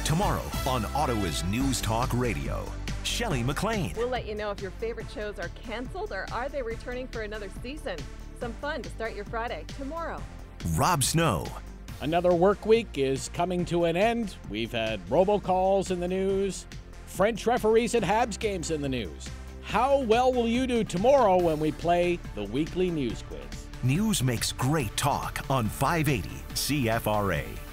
Tomorrow on Ottawa's News Talk Radio. Shelley McLean. We'll let you know if your favorite shows are canceled or are they returning for another season. Some fun to start your Friday tomorrow. Rob Snow. Another work week is coming to an end. We've had robocalls in the news, French referees at Habs games in the news. How well will you do tomorrow when we play the weekly news quiz? News makes great talk on 580 CFRA.